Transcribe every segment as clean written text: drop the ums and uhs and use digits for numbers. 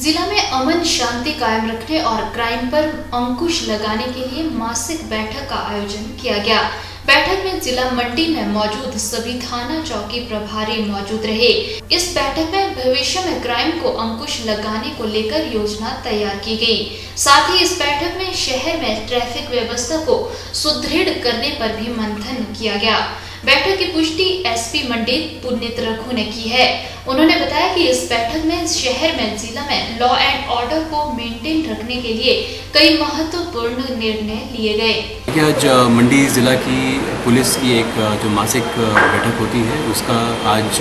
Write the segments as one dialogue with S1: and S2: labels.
S1: जिला में अमन शांति कायम रखने और क्राइम पर अंकुश लगाने के लिए मासिक बैठक का आयोजन किया गया। बैठक में जिला मंडी में मौजूद सभी थाना चौकी प्रभारी मौजूद रहे। इस बैठक में भविष्य में क्राइम को अंकुश लगाने को लेकर योजना तैयार की गई। साथ ही इस बैठक में शहर में ट्रैफिक व्यवस्था को सुदृढ़ करने पर भी मंथन किया गया। बैठक की पुष्टि एसपी मंडी पुनीत रघु ने की है। उन्होंने बताया कि इस बैठक में शहर में जिला में लॉ एंड ऑर्डर को मेंटेन रखने के लिए कई महत्वपूर्ण निर्णय लिए गए।
S2: आज मंडी जिला की पुलिस की एक जो मासिक बैठक होती है उसका आज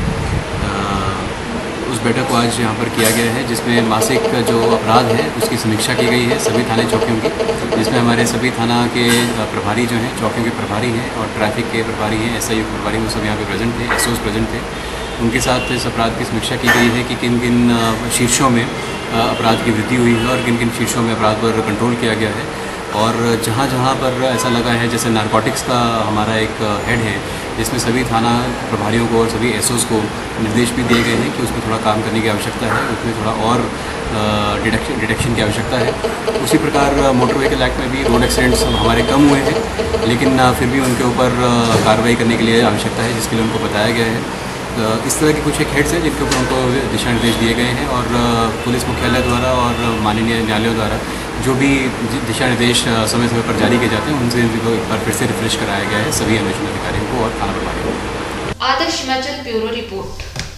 S2: उस बैठक को आज यहाँ पर किया गया है, जिसमें मासिक जो अपराध है उसकी समीक्षा की गई है सभी थाने चौकियों की, जिसमें हमारे सभी थाना के प्रभारी जो हैं, चौकियों के प्रभारी हैं और ट्रैफिक के प्रभारी हैं, एसआई के प्रभारी, वो सब यहाँ पे प्रेजेंट थे, एसओस प्रेजेंट थे। उनके साथ इस अपराध की समीक्षा की गई है कि किन किन शीर्षों में अपराध की वृद्धि हुई है और किन किन शीर्षों में अपराध पर कंट्रोल किया गया है। और जहाँ जहाँ पर ऐसा लगा है, जैसे नारकोटिक्स का हमारा एक हेड है जिसमें सभी थाना प्रभारियों को और सभी एसओस को निर्देश भी दिए गए हैं कि उसमें थोड़ा काम करने की आवश्यकता है, उसमें थोड़ा और डिटेक्शन की आवश्यकता है। उसी प्रकार मोटर व्हीकल एक्ट में भी रोड एक्सीडेंट्स हमारे कम हुए हैं, लेकिन फिर भी उनके ऊपर कार्रवाई करने के लिए आवश्यकता है, जिसके लिए उनको बताया गया है। इस तरह के कुछ एक हेड्स हैं जिनके ऊपर उनको दिशा निर्देश दिए गए हैं और पुलिस मुख्यालय द्वारा और माननीय न्यायालयों द्वारा जो भी दिशा निर्देश समय समय पर जारी किए जाते हैं उनसे इनको एक बार फिर से रिफ्रेश कराया गया है सभी अन्वेषण अधिकारियों को और थाना प्रभारियों को।
S1: Adarsh Himachal bureau report.